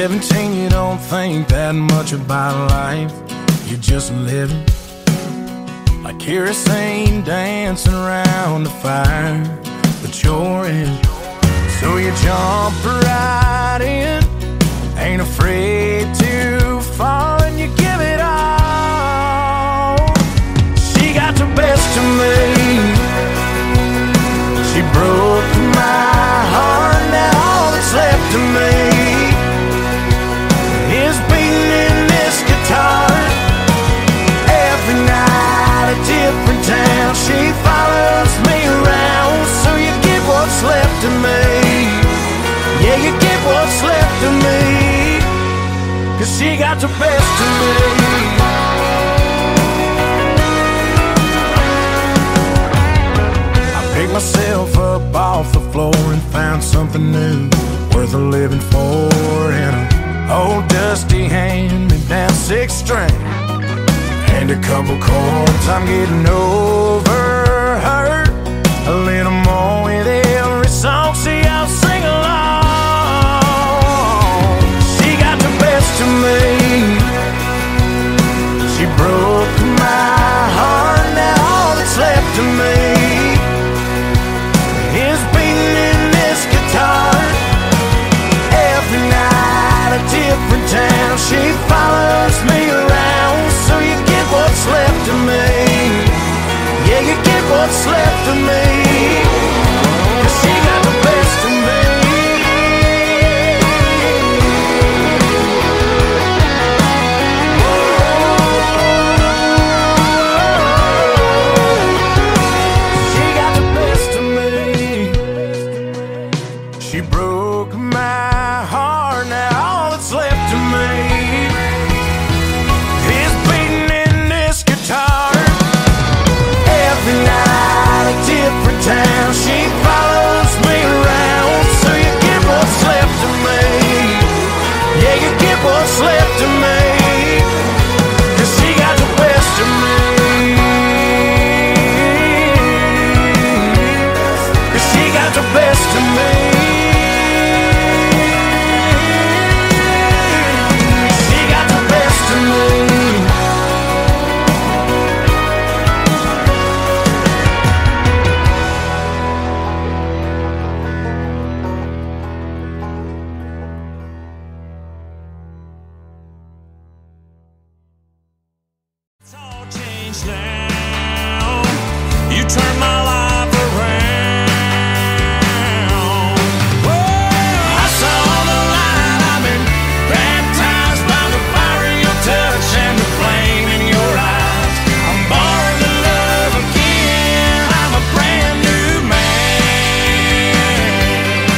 17, you don't think that much about life. You're just living like kerosene, dancing around the fire, but you're in. So you jump right in, ain't afraid to fall, and you give it all. She got the best of me. She broke my heart, now all that's left of me is beating in this guitar. Every night a different town, she follows me around. So you get what's left of me. Yeah, you get what's left of me, 'cause she got the best of me. I picked myself up off the floor and found something new, worth a living for. And an old dusty hand-me-down six-string and a couple chords. I'm getting over hurt a little more with every song. See, I'll sing along. She got the best of me. She broke my heart, now all that's left of me is beating in this guitar. Every night a different town, she follows me around. So you get what's left of me. Yeah, you get what's left of me, 'cause she got the best of me. She got the best of me. She broke my heart, now all that's left of me is beating in this guitar. Every night a different town, she follows me around. So you get what's left of me. Yeah, you get what's left of me, 'cause she got the best of me. 'Cause she got the best of me. She got the best of me. It's all changed now. You turned my life around. Whoa, I saw the light. I've been baptized by the fire in your touch and the flame in your eyes. I'm born to love again. I'm a brand new man.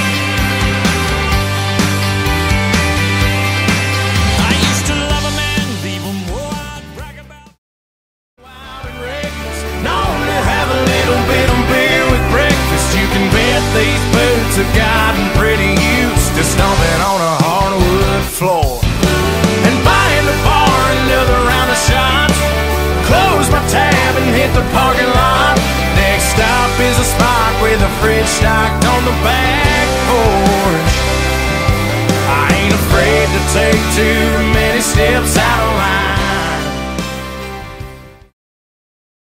I used to love a man, leave him. Oh, I'd brag about wild and reckless. Known to have a little bit of beer with breakfast. You can bet these boots have gotten pretty used to stomping on a hardwood floor and buying the bar another round of shots. Close my tab and hit the parking lot. Next stop is a spot with a fridge stocked on the back porch. I ain't afraid to take too many steps